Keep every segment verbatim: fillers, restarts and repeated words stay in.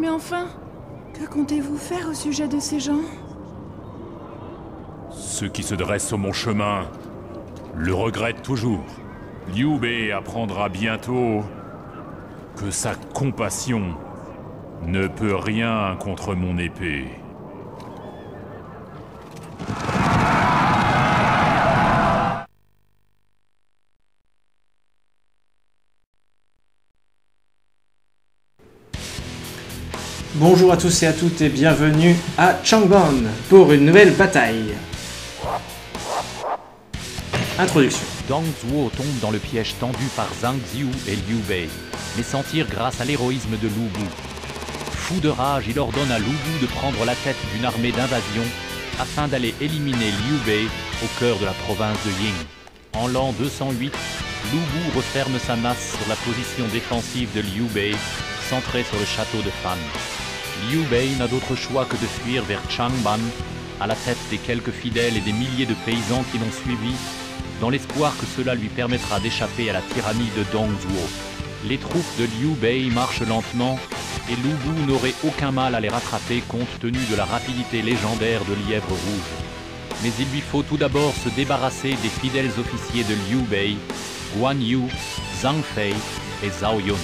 Mais enfin, que comptez-vous faire au sujet de ces gens? Ceux qui se dressent sur mon chemin le regrettent toujours. Liu Bei apprendra bientôt que sa compassion ne peut rien contre mon épée. Bonjour à tous et à toutes et bienvenue à Changban pour une nouvelle bataille. Introduction. Dong Zhuo tombe dans le piège tendu par Zhang Ziyu et Liu Bei, mais s'en tire grâce à l'héroïsme de Lu Bu. Fou de rage, il ordonne à Lu Bu de prendre la tête d'une armée d'invasion afin d'aller éliminer Liu Bei au cœur de la province de Ying. En l'an deux cent huit, Lu Bu referme sa masse sur la position défensive de Liu Bei, centrée sur le château de Fan. Liu Bei n'a d'autre choix que de fuir vers Changban, à la tête des quelques fidèles et des milliers de paysans qui l'ont suivi, dans l'espoir que cela lui permettra d'échapper à la tyrannie de Dong Zhuo. Les troupes de Liu Bei marchent lentement, et Lu Bu n'aurait aucun mal à les rattraper compte tenu de la rapidité légendaire de Lièvre Rouge. Mais il lui faut tout d'abord se débarrasser des fidèles officiers de Liu Bei, Guan Yu, Zhang Fei et Zhao Yun.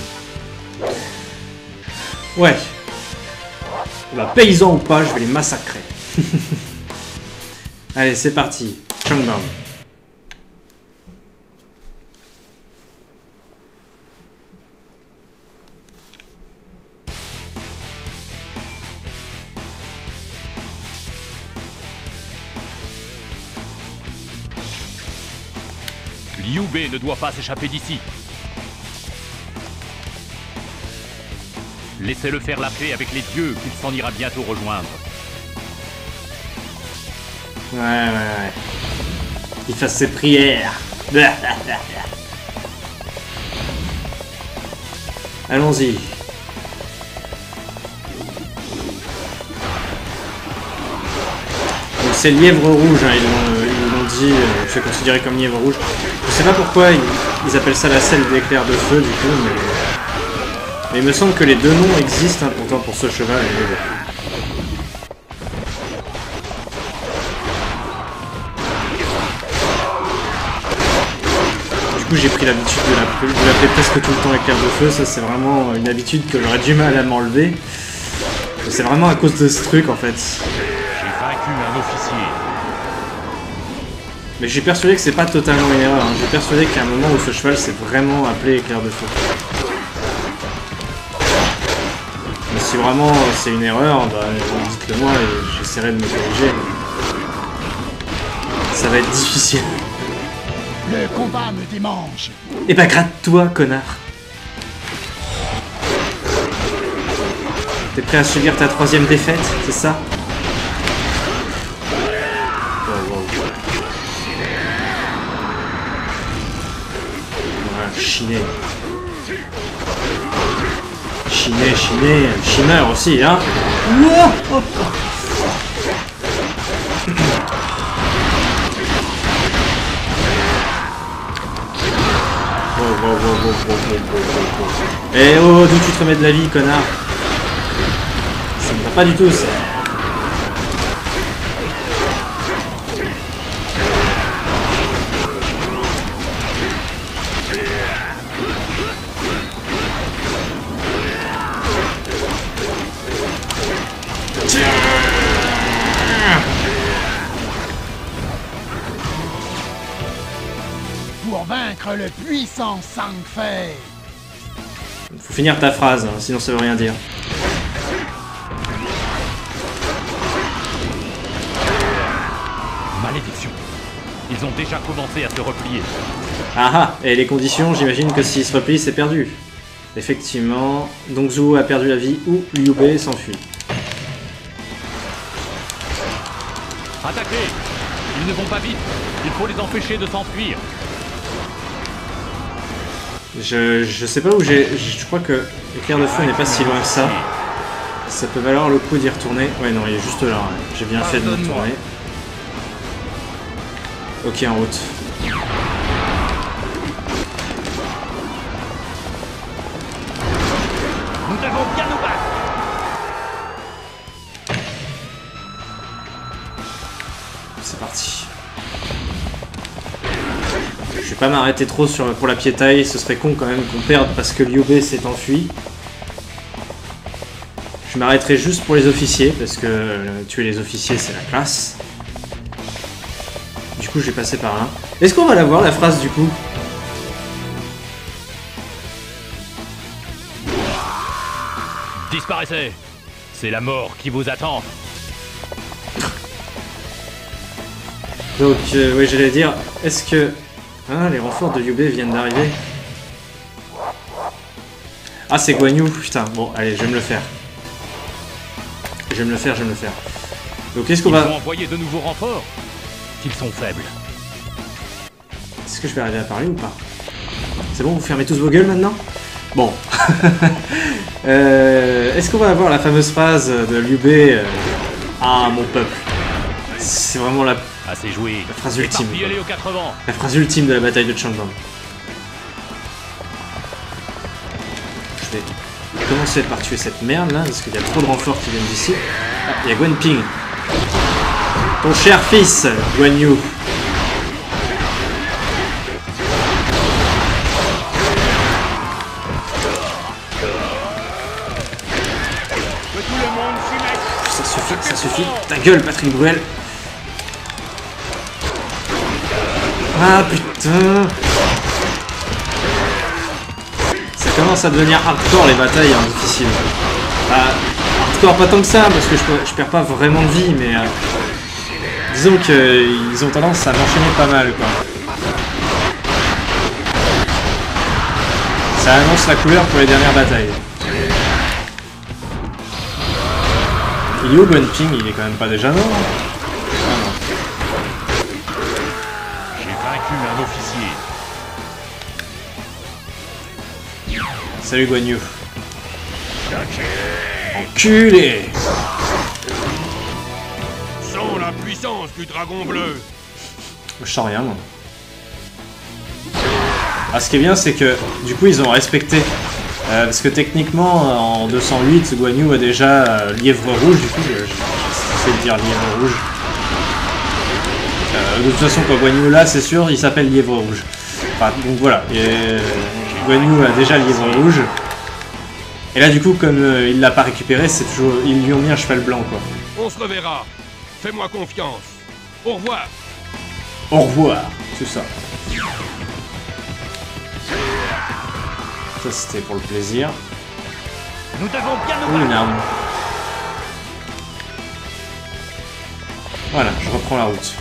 Ouais. Bah, paysans ou pas, je vais les massacrer. Allez, c'est parti. Changban. Liu Bei ne doit pas s'échapper d'ici. Laissez-le faire la paix avec les dieux qu'il s'en ira bientôt rejoindre. Ouais, ouais, ouais. Il fasse ses prières. Allons-y. Donc c'est lièvre rouge, hein, ils l'ont dit, euh, c'est considéré comme lièvre rouge. Je sais pas pourquoi ils, ils appellent ça la selle d'éclair de feu du coup, mais... mais il me semble que les deux noms existent hein, pourtant pour ce cheval. Du coup j'ai pris l'habitude de l'appeler presque tout le temps éclair de feu, ça c'est vraiment une habitude que j'aurais du mal à m'enlever. C'est vraiment à cause de ce truc en fait. J'ai vaincu un officier. Mais je suis persuadé que c'est pas totalement une erreur, hein. Je suis persuadé qu'il y a un moment où ce cheval s'est vraiment appelé éclair de feu. Mais si vraiment c'est une erreur, bah, dites-le moi et j'essaierai de me corriger. Ça va être difficile. Le combat me démange. Eh bah gratte-toi, connard. T'es prêt à subir ta troisième défaite, c'est ça? Chiner. Chiner, chiner, chiner aussi, hein. Wow, oh, oh. Oh, oh, oh, oh, oh, oh, oh, oh. Eh oh, d'où tu te remets de la vie, connard? Ça ne va pas du tout, ça. Pour vaincre le puissant Zhang Fei. Faut finir ta phrase, hein, sinon ça veut rien dire. Malédiction. Ils ont déjà commencé à se replier. Ah ah, et les conditions, j'imagine que s'ils se replient, c'est perdu. Effectivement, Dong Zhuo a perdu la vie ou Liu Bei s'enfuit. Attaquez! Ils ne vont pas vite. Il faut les empêcher de s'enfuir. Je, je sais pas où j'ai... Je crois que l'éclair de feu n'est pas si loin que ça. Ça peut valoir le coup d'y retourner. Ouais, non, il est juste là. Hein. J'ai bien fait de me tourner. Ok, en route. Nous devons bien nous battre. c'est parti. Je vais pas m'arrêter trop sur, pour la piétaille, ce serait con quand même qu'on perde parce que Liu Bei s'est enfui. Je m'arrêterai juste pour les officiers, parce que euh, tuer les officiers c'est la classe. Du coup je vais passer par là. Est-ce qu'on va la voir la phrase du coup? Disparaissez! C'est la mort qui vous attend. Donc euh, oui j'allais dire, est-ce que... Ah, les renforts de Liu Bei viennent d'arriver. Ah, c'est Guan Yu, putain. Bon, allez, je vais me le faire. Je vais me le faire, je vais me le faire. Donc, qu'est-ce qu'on va... Ils vont envoyer de nouveaux renforts. Qu'ils sont faibles. Est-ce que je vais arriver à parler ou pas? C'est bon, vous fermez tous vos gueules maintenant? Bon. euh, Est-ce qu'on va avoir la fameuse phrase de Liu Bei euh, Ah, mon peuple. C'est vraiment la... Assez joué. La phrase ultime. Aller aux quatre vents. La phrase ultime de la bataille de Changban. Je vais commencer par tuer cette merde là, parce qu'il y a trop de renforts qui viennent d'ici. Ah, il y a Guan Ping. Ton cher fils, Guan Yu. Ça suffit, ça suffit. Ta gueule, Patrick Bruel. Ah putain! Ça commence à devenir hardcore les batailles hein, difficiles. Ah, hardcore pas tant que ça parce que je, je perds pas vraiment de vie mais euh, disons qu'ils ont tendance à m'enchaîner pas mal quoi. Ça annonce la couleur pour les dernières batailles. Il est où Guan Ping? Il est quand même pas déjà mort? Un officier. Salut Guan Yu. Enculé. Sans la puissance du dragon bleu. Je sens rien moi. Ah, ce qui est bien c'est que du coup ils ont respecté. Euh, parce que techniquement en deux cent huit Guan Yu a déjà euh, lièvre rouge du coup. Je, je sais de dire lièvre rouge. Euh, de toute façon, quand Guan Yu là, c'est sûr, il s'appelle Lièvre Rouge. Enfin, donc voilà, et, euh, Guan Yu a déjà Lièvre Rouge. Et là, du coup, comme euh, il l'a pas récupéré, c'est toujours, ils lui ont mis un cheval blanc, quoi. On se reverra. Fais-moi confiance. Au revoir. Au revoir, c'est ça. Ça, c'était pour le plaisir. Nous devons bien nous Ou une battre. arme. Voilà, je reprends la route.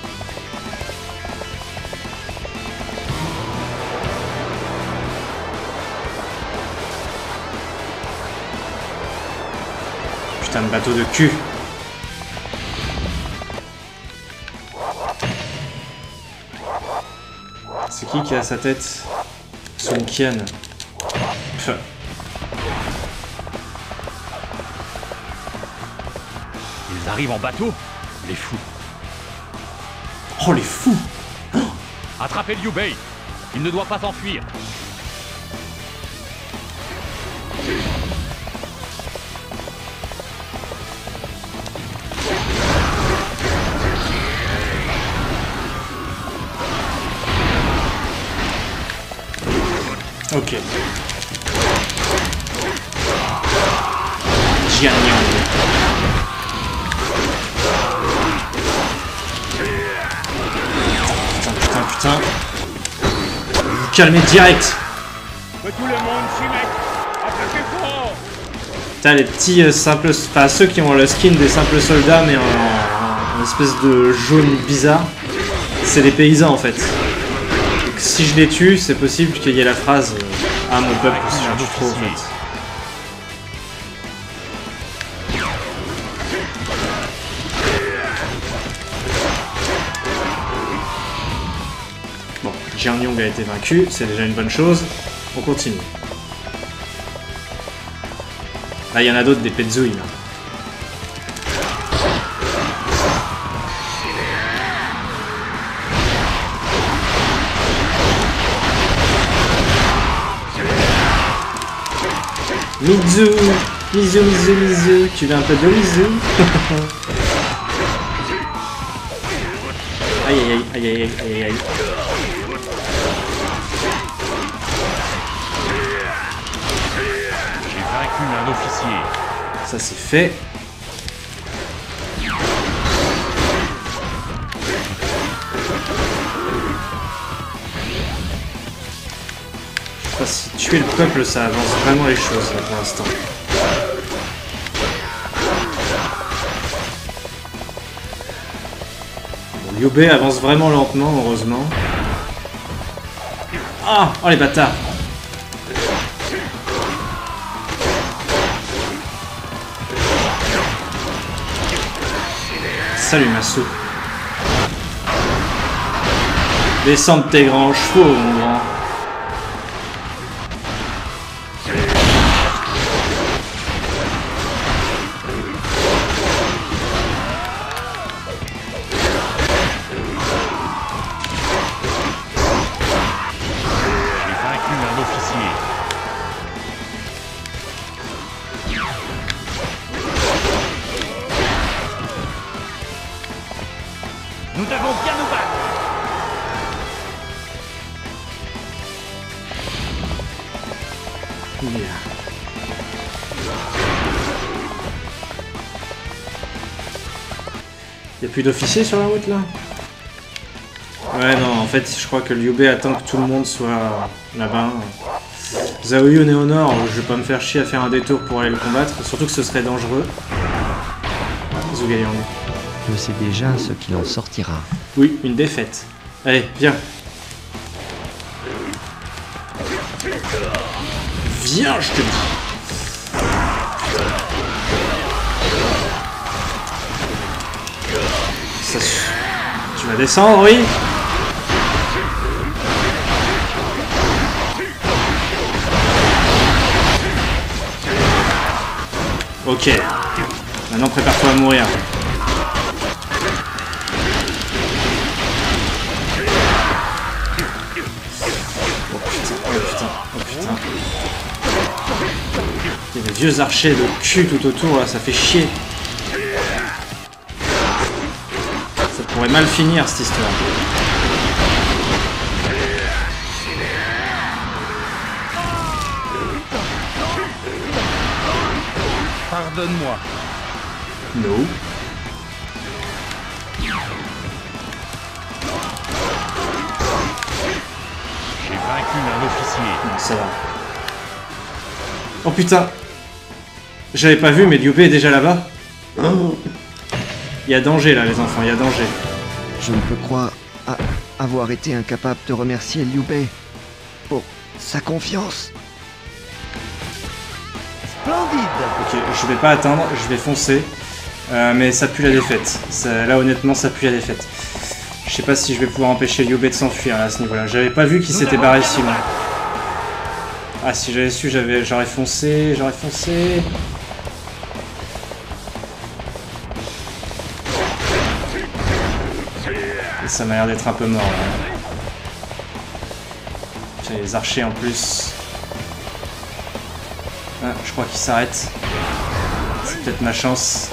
Putain de bateau de cul. C'est qui qui a sa tête? Sun Qian. Pff. Ils arrivent en bateau. Les fous. Oh les fous! Attrapez Liu Bei. Il ne doit pas s'enfuir. Ok. Jian Yang. Putain, putain, putain. Vous vous calmez direct. Que tout le monde s'y mette. Attaquez fort. Putain, les petits euh, simples... Enfin, ceux qui ont le skin des simples soldats, mais en, en, en espèce de jaune bizarre, c'est des paysans en fait. Donc, si je les tue, c'est possible qu'il y ait la phrase euh, ah mon peuple se cherche trop en fait. Bon, Jian Yong a été vaincu, c'est déjà une bonne chose. On continue. Là, il y en a d'autres, des petzouilles là. Mizu, Mizu, Mizu, Mizu, tu veux un peu de Mizu? Aïe aïe aïe aïe aïe aïe aïe. J'ai vaincu un officier. Ça c'est fait. Je sais pas si tuer le peuple ça avance vraiment les choses là, pour l'instant. Bon, Liu Bei avance vraiment lentement, heureusement. Ah, oh les bâtards. Salut Massou. Descends de tes grands chevaux, mon grand. J'ai vaincu un officier. Nous devons bien nous battre. Yeah. Y a plus d'officiers sur la route là? Ouais non, en fait je crois que Liu Bei attend que tout le monde soit là-bas. Zhao Yun et Honor, je vais pas me faire chier à faire un détour pour aller le combattre, surtout que ce serait dangereux. Zhuge Liang. Je sais déjà ce qu'il en sortira. Oui, une défaite. Allez, viens. Viens, je te dis. Ça, tu vas descendre, oui? Ok. Maintenant, prépare-toi à mourir. Il y a des vieux archers de cul tout autour là, ça fait chier. Ça pourrait mal finir cette histoire. Pardonne-moi. No. J'ai vaincu un officier. Non, ça va. Oh putain. J'avais pas vu, mais Liu Bei est déjà là-bas. Oh. Il y a danger là, les enfants, il y a danger. Je ne peux croire à avoir été incapable de remercier Liu Bei pour sa confiance. Splendide. Ok, je vais pas attendre, je vais foncer. Euh, mais ça pue la défaite. Ça, là, honnêtement, ça pue la défaite. Je sais pas si je vais pouvoir empêcher Liu Bei de s'enfuir à ce niveau-là. J'avais pas vu qu'il s'était barré si loin. Ah, si j'avais su, j'avais, j'aurais foncé, j'aurais foncé. Et ça m'a l'air d'être un peu mort là. Tiens, les archers en plus. Ah, je crois qu'ils s'arrêtent. C'est peut-être ma chance.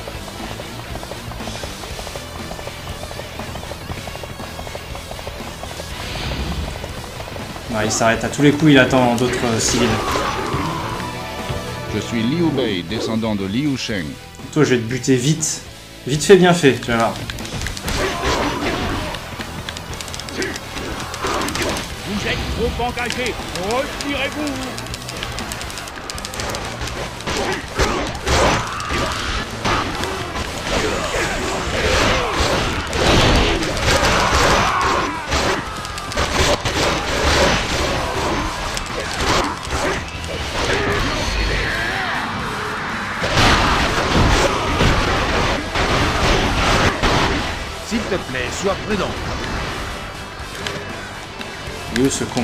Non, il s'arrête à tous les coups, il attend d'autres euh, civils. Je suis Liu Bei, descendant de Liu Sheng. Toi, je vais te buter vite. Vite fait, bien fait, tu vas voir. Vous êtes trop engagés. Retirez-vous. S'il te plaît, sois prudent. Il est où ce con?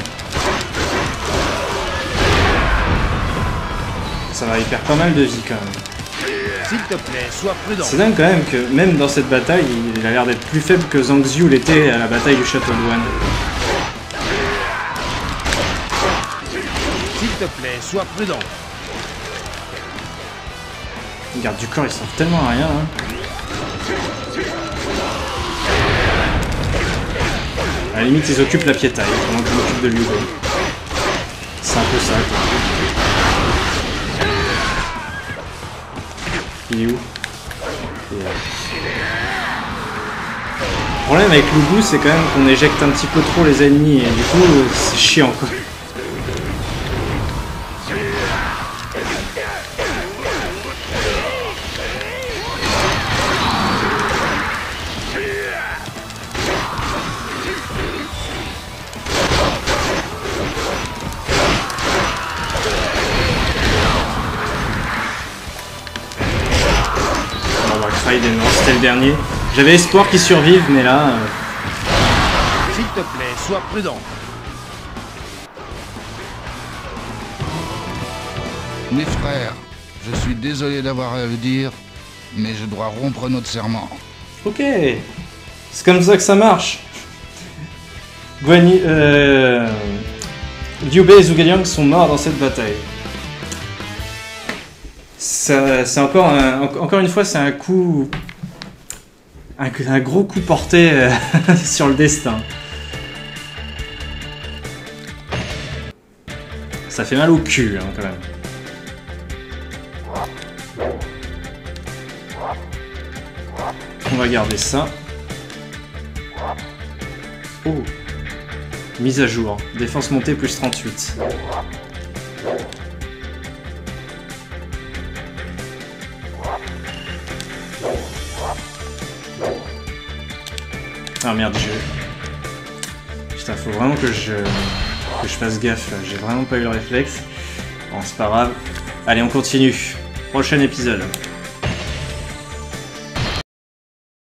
Ça va, il perd pas mal de vie quand même. S'il te plaît, sois prudent. C'est dingue quand même que même dans cette bataille, il a l'air d'être plus faible que Zhang Xiu l'était à la bataille du château de Wan. S'il te plaît, sois prudent. Les gardes du corps, ils servent tellement à rien. Hein. À la limite, ils occupent la piétaille pendant que je m'occupe de Liu Bei. C'est un peu ça, quoi. Il est où? Et, euh... Le problème avec Lu Bu, c'est quand même qu'on éjecte un petit peu trop les ennemis, et du coup, euh, c'est chiant, quoi. C'était le dernier. J'avais espoir qu'il survive, mais là... Euh... S'il te plaît, sois prudent. Mes frères, je suis désolé d'avoir à le dire, mais je dois rompre notre serment. Ok. C'est comme ça que ça marche. Guan Yu... Euh... Liu Bei et Zhuge Liang sont morts dans cette bataille. C'est encore un, encore une fois, c'est un coup, un, un gros coup porté euh, sur le destin. Ça fait mal au cul, hein, quand même. On va garder ça. Oh, mise à jour. Défense montée plus trente-huit. Ah merde, je... Putain, faut vraiment que je... que je fasse gaffe, j'ai vraiment pas eu le réflexe. Bon, c'est pas grave. Allez, on continue. Prochain épisode.